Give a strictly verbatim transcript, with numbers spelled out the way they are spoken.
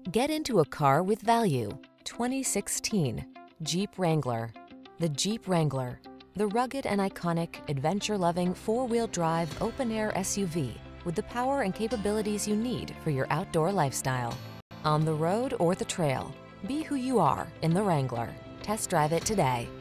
Get into a car with value. twenty sixteen Jeep Wrangler. The Jeep Wrangler, the rugged and iconic, adventure-loving four-wheel drive open-air S U V with the power and capabilities you need for your outdoor lifestyle. On the road or the trail, be who you are in the Wrangler. Test drive it today.